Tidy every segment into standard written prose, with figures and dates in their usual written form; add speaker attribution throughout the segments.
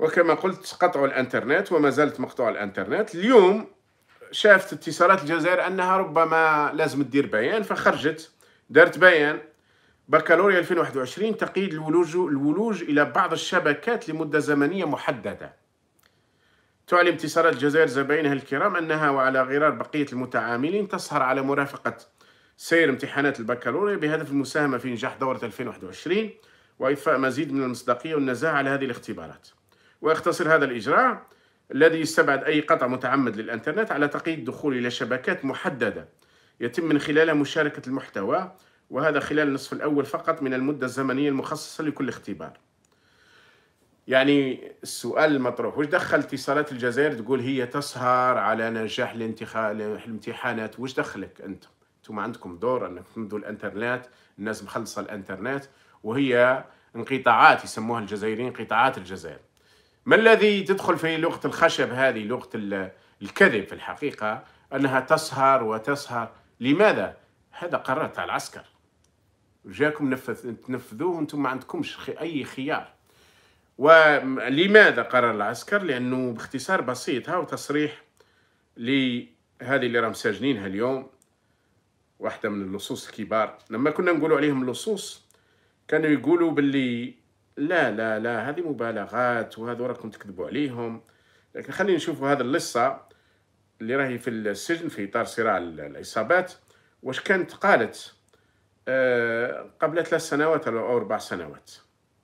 Speaker 1: وكما قلت قطعوا الانترنت وما زالت مقطوعة الانترنت. اليوم شافت اتصالات الجزائر انها ربما لازم تدير بيان، فخرجت دارت بيان: بكالوريا 2021 تقييد الولوج الى بعض الشبكات لمدة زمنية محددة. تعلن اتصالات الجزائر زبائنها الكرام انها وعلى غرار بقية المتعاملين تسهر على مرافقة سير امتحانات البكالوريا بهدف المساهمة في نجاح دورة 2021 وإضفاء مزيد من المصداقية والنزاهة على هذه الاختبارات. ويقتصر هذا الإجراء الذي يستبعد أي قطع متعمد للإنترنت على تقييد الدخول إلى شبكات محددة يتم من خلالها مشاركة المحتوى، وهذا خلال النصف الأول فقط من المدة الزمنية المخصصة لكل اختبار. يعني السؤال المطروح: وش دخل اتصالات الجزائر تقول هي تسهر على نجاح الامتحانات؟ وش دخلك أنت؟ أنتم عندكم دور أنك تمدوا الإنترنت، الناس مخلصة الإنترنت، وهي انقطاعات يسموها الجزائريين انقطاعات الجزائر. ما الذي تدخل في لغة الخشب هذه، لغة الكذب في الحقيقة، أنها تسهر وتسهر؟ لماذا؟ هذا قرار تاع العسكر، جاكم تنفذوه وانتم ما عندكمش أي خيار. ولماذا قرر العسكر؟ لأنه باختصار بسيط، ها تصريح لهذه اللي راهم ساجنينها اليوم، واحدة من اللصوص الكبار. لما كنا نقولوا عليهم اللصوص كانوا يقولوا باللي لا لا لا هذه مبالغات وهذا راكم تكذبوا عليهم. لكن خلينا نشوفوا هذا اللصة اللي راهي في السجن في إطار صراع العصابات واش كانت قالت قبل 3 سنوات أو 4 سنوات.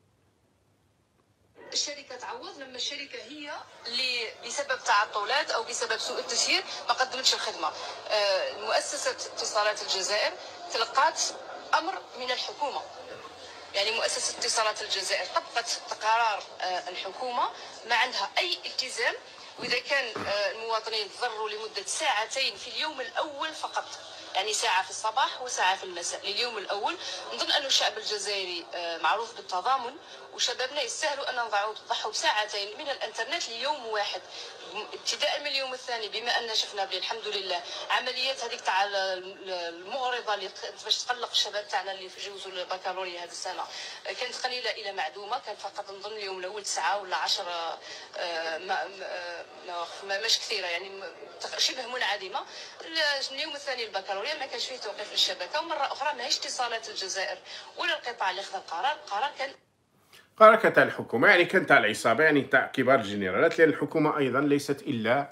Speaker 2: الشركة تعوض لما الشركة هي اللي بسبب تعطلات أو بسبب سوء التسيير ما قدمتش الخدمة. مؤسسة اتصالات الجزائر تلقات أمر من الحكومة، يعني مؤسسة اتصالات الجزائر طبقت قرار الحكومة، ما عندها أي التزام. وإذا كان المواطنين تضروا لمدة 2 ساعات في اليوم الأول فقط، يعني ساعة في الصباح وساعة في المساء لليوم الأول، نظن أن الشعب الجزائري معروف بالتضامن، وشبابنا يستاهلوا أن نضحوا بساعتين من الانترنت ليوم واحد ابتداء من اليوم الثاني. بما أن شفنا بلي الحمد لله عمليات هذيك تاع المغرضة اللي باش تقلق الشباب تاعنا اللي جوزوا البكالوريا هذه السنة كانت قليلة إلى معدومة. كان فقط نظن اليوم الأول 9 ولا 10، مش كثيرة، يعني شبه منعدمة. اليوم الثاني البكالوريا ما كانش فيه توقيف للشبكة. ومرة أخرى ماهيش اتصالات الجزائر ولا القطاع اللي أخذ القرار كان
Speaker 1: قرار تاع الحكومة، يعني كان تاع العصابة، يعني تاع كبار الجنرالات، لأن الحكومة أيضا ليست إلا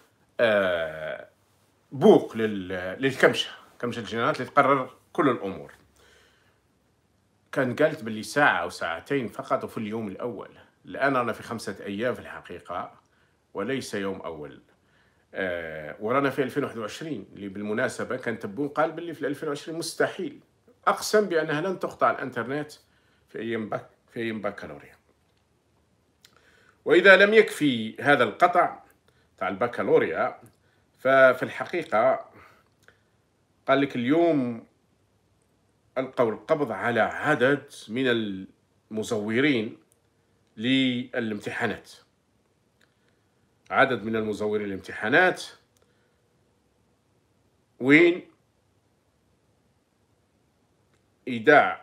Speaker 1: بوق للكمشة، كمشة الجنرالات اللي تقرر كل الأمور. كان قالت باللي ساعة أو ساعتين فقط وفي اليوم الأول. الآن رانا في 5 أيام في الحقيقة وليس يوم أول. ورانا في 2021 اللي بالمناسبة كان تبون قال باللي في 2020 مستحيل، أقسم بأنها لن تقطع الإنترنت في أيام بكالوريا. وإذا لم يكفي هذا القطع تاع البكالوريا، ففي الحقيقة قال لك اليوم ألقوا القبض على عدد من المزورين للامتحانات، عدد من المزورين للامتحانات. وين إيداع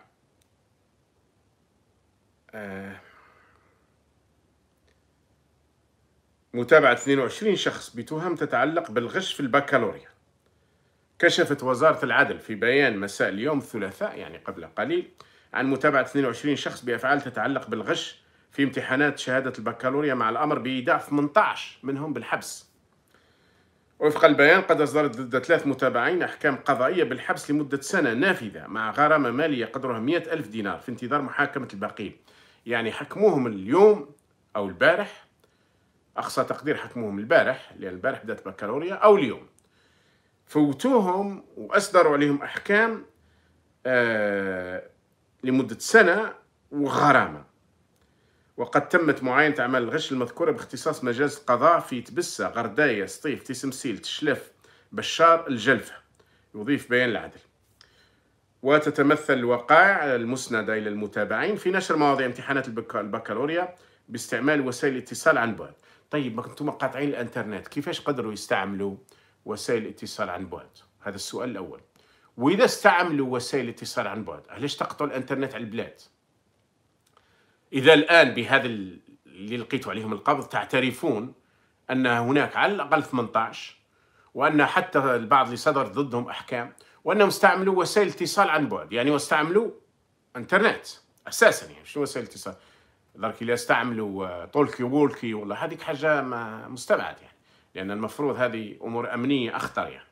Speaker 1: متابعة 22 شخص بتهم تتعلق بالغش في البكالوريا. كشفت وزارة العدل في بيان مساء اليوم الثلاثاء يعني قبل قليل عن متابعة 22 شخص بأفعال تتعلق بالغش في امتحانات شهادة البكالوريا، مع الأمر بإيداع 18 منهم بالحبس. وفق البيان قد أصدرت ضد 3 متابعين أحكام قضائية بالحبس لمدة 1 سنة نافذة مع غرامة مالية قدرها 100,000 دينار في انتظار محاكمة الباقين. يعني حكموهم اليوم أو البارح، أقصى تقدير حكموهم البارح لأن البارح بدأت بكالوريا، أو اليوم فوتوهم وأصدروا عليهم أحكام لمدة 1 سنة وغرامة. وقد تمت معاينة أعمال الغش المذكورة باختصاص مجالس القضاء في تبسة، غرداية، سطيف، تيسمسيل، تشلف، بشار، الجلفة، يضيف بيان العدل. وتتمثل الوقائع المسندة إلى المتابعين في نشر مواضيع امتحانات البكالوريا باستعمال وسائل الاتصال عن بعد. طيب ما كنتم قاطعين الانترنت، كيفاش قدروا يستعملوا وسائل الاتصال عن بعد؟ هذا السؤال الأول. وإذا استعملوا وسائل الاتصال عن بعد، علاش تقطعوا الانترنت على البلاد؟ إذا الآن بهذا اللي لقيتوا عليهم القبض تعترفون أن هناك على الأقل 18، وأن حتى البعض اللي صدر ضدهم أحكام، وأنهم استعملوا وسائل اتصال عن بعد، يعني واستعملوا انترنت أساسا. يعني شنو وسائل اتصال؟ درك إلا استعملوا طولكي وولكي ولا هذيك حاجة مستبعد يعني، لأن المفروض هذه أمور أمنية أخطر يعني.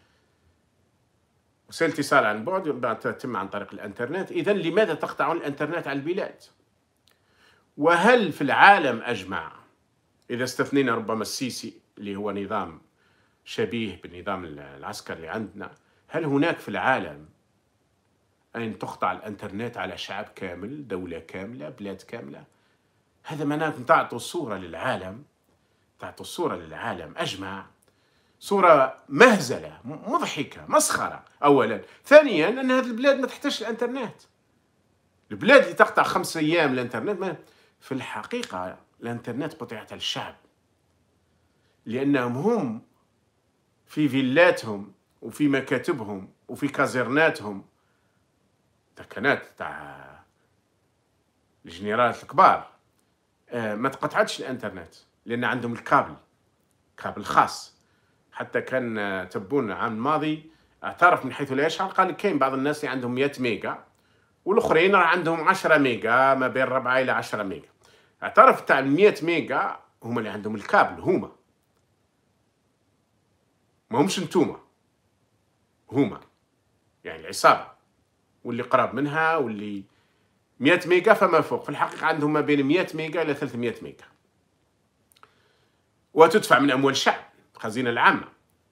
Speaker 1: وسائل اتصال عن بعد تتم عن طريق الانترنت. إذا لماذا تقطعون الانترنت على البلاد؟ وهل في العالم أجمع، إذا استثنينا ربما السيسي اللي هو نظام شبيه بالنظام العسكري اللي عندنا، هل هناك في العالم أن تقطع الانترنت على شعب كامل، دولة كاملة، بلاد كاملة؟ هذا معناه تعطوا صورة للعالم، تعطوا صورة للعالم أجمع، صورة مهزلة مضحكة مسخرة أولا. ثانيا أن هذه البلاد ما تحتاجش الانترنت. البلاد اللي تقطع 5 أيام الانترنت، في الحقيقة الانترنت قطعت على الشعب، لأنهم هم في فيلاتهم وفي مكاتبهم وفي كازرناتهم، تكنات تاع الجنرالات الكبار، ما تقطعتش الانترنت لأن عندهم الكابل، كابل خاص. حتى كان تبون العام الماضي اعترف من حيث لا يشعر، قال كاين بعض الناس اللي عندهم 100 ميجا والاخرين راه عندهم 10 ميجا، ما بين 4 الى 10 ميجا. اعترف تاع 100 ميجا هما اللي عندهم الكابل، هما ما همش نتوما، هما يعني العصابة واللي قراب منها واللي 100 ميجا فما فوق. في الحقيقة عندهم ما بين 100 ميجا إلى 300 ميجا، وتدفع من أموال الشعب، الخزينة العامة.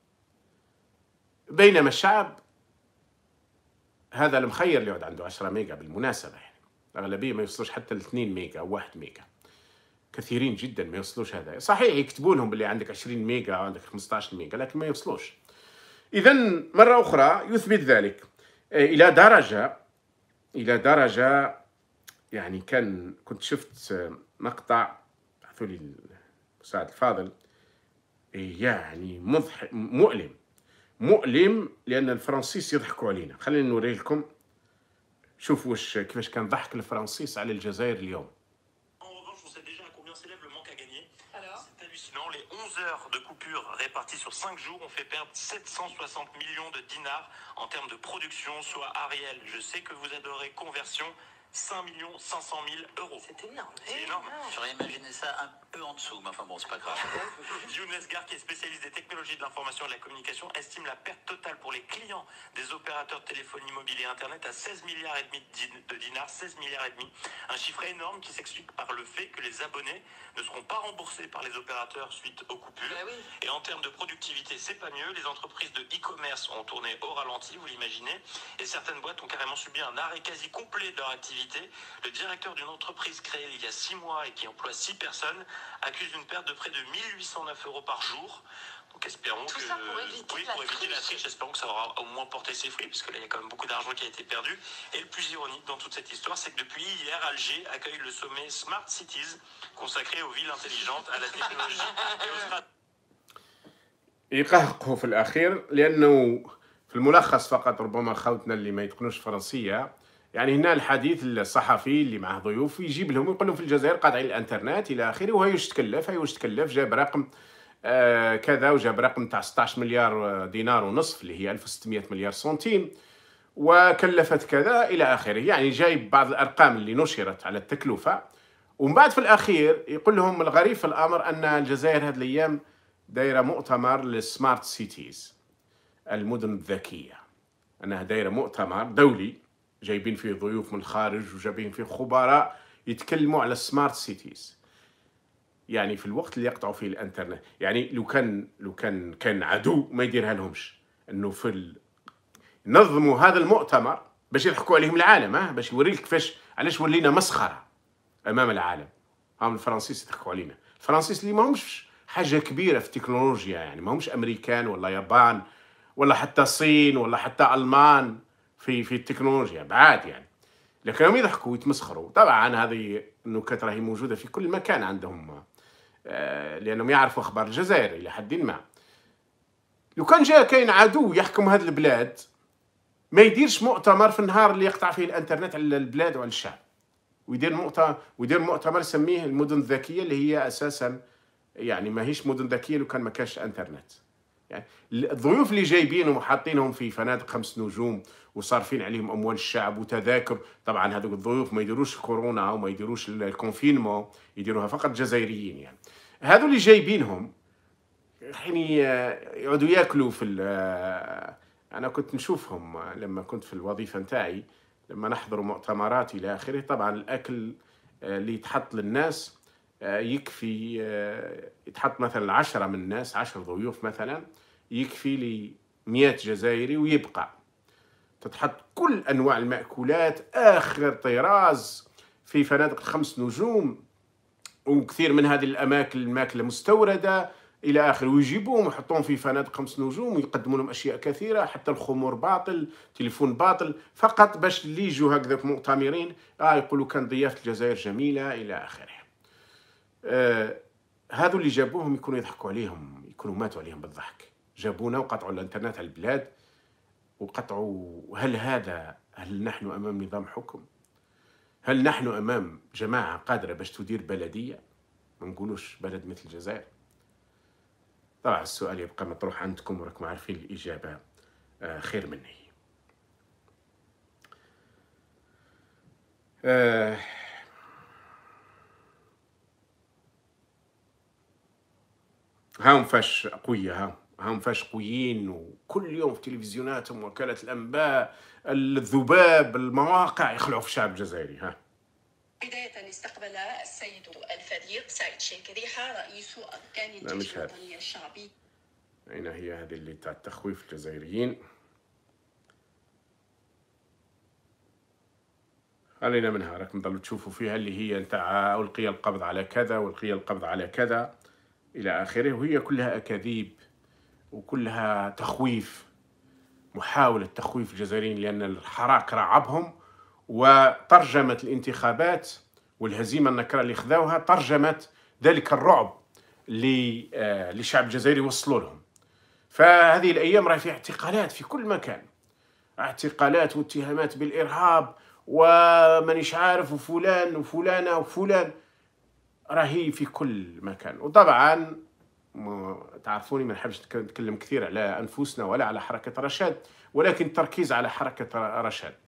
Speaker 1: بينما الشعب هذا المخير اللي يعد عنده 10 ميجا بالمناسبة، يعني الأغلبية ما يوصلوش حتى ل 2 ميجا أو 1 ميجا، كثيرين جدا ما يوصلوش. هذا صحيح يكتبوا لهم باللي عندك 20 ميجا أو عندك 15 ميجا، لكن ما يوصلوش. إذا مرة أخرى يثبت ذلك إلى درجة يعني كنت شفت مقطع بعثوا لي المساعد الفاضل، يعني مضحك مؤلم لأن الفرنسيس يضحكوا علينا. خلينا نوري لكم، شوفوا كيفاش كان ضحك الفرنسيس على الجزائر اليوم.
Speaker 3: Les 11 heures de coupure réparties sur 5 jours ont fait perdre 760 millions de dinars en termes de production, soit à réel. Je sais que vous adorez conversion, 5 500 000 euros.
Speaker 4: C'est énorme.
Speaker 3: C'est énorme.
Speaker 4: J'aurais imaginé ça un peu en dessous, mais enfin bon, c'est pas grave.
Speaker 3: Younes Gar, qui est spécialiste des technologies de l'information et de la communication, estime la perte totale pour les clients des opérateurs de téléphonie mobile et Internet à 16 milliards et demi de dinars, 16 milliards et demi. Un chiffre énorme qui s'explique par le fait que les abonnés ne seront pas remboursés par les opérateurs suite aux coupures.
Speaker 4: Ben oui.
Speaker 3: Et en termes de productivité, c'est pas mieux. Les entreprises de e-commerce ont tourné au ralenti, vous l'imaginez, et certaines boîtes ont carrément subi un arrêt quasi complet de leur activité. Le directeur d'une entreprise créée il y a 6 mois et qui emploie 6 personnes accuse une perte de près de 1 809 euros par jour. Donc espérons
Speaker 2: Tout
Speaker 3: que...
Speaker 2: ça pour éviter
Speaker 3: la triche, espérons que ça aura au moins porté ses fruits, parce que là il y a quand même beaucoup d'argent qui a été perdu. Et le plus ironique dans toute cette histoire, c'est que depuis hier, Alger accueille le sommet Smart Cities, consacré aux villes intelligentes, à la technologie et aux stratégies.
Speaker 1: يقهقوا في الأخير، لأنه في الملخص فقط ربما خوتنا اللي ما يتقنوش فرنسية، يعني هنا الحديث الصحفي اللي معه ضيوف يجيب لهم يقول لهم في الجزائر قاطعين الانترنت الى اخره، وهي واش تكلف جاب رقم كذا، وجاب رقم تاع 16 مليار دينار ونصف اللي هي 1600 مليار سنتيم، وكلفت كذا الى اخره. يعني جايب بعض الارقام اللي نشرت على التكلفه، ومن بعد في الاخير يقول لهم الغريب في الامر ان الجزائر هذه الايام دايره مؤتمر للسمارت سيتيز، المدن الذكيه، انها دايره مؤتمر دولي جايبين فيه ضيوف من الخارج وجايبين فيه خبراء يتكلموا على السمارت سيتيز. يعني في الوقت اللي يقطعوا فيه الانترنت، يعني لو كان عدو ما يديرها لهمش، انه ينظموا هذا المؤتمر باش يضحكوا عليهم العالم، باش يوري لك كيفاش علاش ولينا مسخره امام العالم. هم الفرنسيس يضحكوا علينا، الفرنسيس اللي ما همش حاجه كبيره في التكنولوجيا، يعني ما همش امريكان ولا يابان ولا حتى الصين ولا حتى المان في التكنولوجيا بعاد يعني، لكنهم يضحكوا ويتمسخروا. طبعا هذه النكت راهي موجوده في كل مكان عندهم، لانهم يعرفوا اخبار الجزائر الى حد ما. لو كان جاء كاين عدو يحكم هذه البلاد ما يديرش مؤتمر في النهار اللي يقطع فيه الانترنت على البلاد وعلى الشعب. ويدير مؤتمر سميه المدن الذكيه، اللي هي اساسا يعني ماهيش مدن ذكيه لو كان ما كانش انترنت. يعني الضيوف اللي جايبينهم وحاطينهم في فنادق 5 نجوم وصارفين عليهم اموال الشعب وتذاكر، طبعا هذوك الضيوف ما يديروش كورونا وما يديروش الكونفينمون، يديروها فقط جزائريين. يعني هذو اللي جايبينهم يعني يقعدوا ياكلوا في انا كنت نشوفهم لما كنت في الوظيفه نتاعي، لما نحضر مؤتمرات الى اخره. طبعا الاكل اللي يتحط للناس يكفي، يتحط مثلا 10 من الناس، 10 ضيوف مثلا، يكفي لي 100 جزائري ويبقى. تتحط كل انواع المأكولات اخر طراز في فنادق 5 نجوم، وكثير من هذه الاماكن الماكله مستورده الى اخره، ويجيبوهم ويحطوهم في فنادق 5 نجوم ويقدموا لهم اشياء كثيره، حتى الخمور باطل، تليفون باطل، فقط باش اللي يجوا هكذاك مؤتمرين يقولوا كان ضيافه الجزائر جميله الى اخره. هذو اللي جابوهم يكونوا يضحكوا عليهم، يكونوا ماتوا عليهم بالضحك. جابونا وقطعوا الانترنت على البلاد وقطعوا. هل نحن امام نظام حكم؟ هل نحن امام جماعه قادره باش تدير بلديه؟ ما نقولوش بلد مثل الجزائر. طبعا السؤال يبقى مطروح عندكم وراكم عارفين الاجابه خير مني. هاهم فاش قوية، هاهم فاش قويين، وكل يوم في تلفزيوناتهم وكالة الأنباء الذباب المواقع يخلعوا في الشعب الجزائري.
Speaker 5: بداية استقبل السيد الفريق سعيد شيكريحة رئيس أركان الجيش الوطني الشعبي.
Speaker 1: أين هي هذه اللي تاع تخويف الجزائريين؟ خلينا منها، راكم تضلوا تشوفوا فيها اللي هي نتاع ألقي القبض على كذا والقي القبض على كذا إلى آخره، وهي كلها أكاذيب وكلها تخويف، محاولة تخويف الجزائريين، لأن الحراك رعبهم، وترجمت الانتخابات والهزيمة النكرة اللي خذوها ترجمت ذلك الرعب اللي الشعب الجزائري وصلوا لهم. فهذه الأيام راه في اعتقالات في كل مكان، اعتقالات واتهامات بالإرهاب ومانيش عارف وفلان وفلانة وفلان، راهي في كل مكان. وطبعا تعرفوني ما نحبش نتكلم كثير على أنفسنا ولا على حركة رشاد، ولكن التركيز على حركة رشاد.